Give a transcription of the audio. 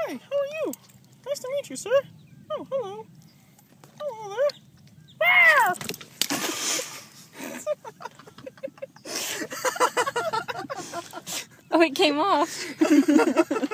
Hi, how are you? Nice to meet you, sir. Oh, hello. Hello there. Ah! Oh, it came off.